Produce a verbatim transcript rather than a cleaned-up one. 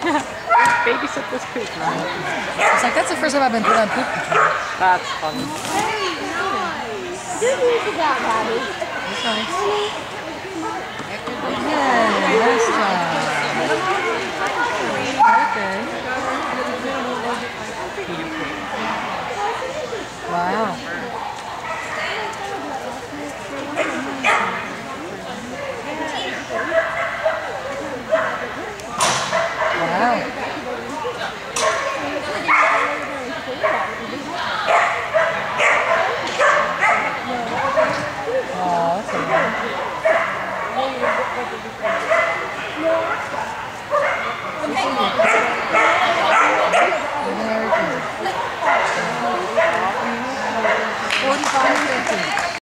Babysit this poop now. It's like, that's the first time I've been put on poop control. That's funny. Very nice. Good news about Daddy. That's nice. Yeah, nice job.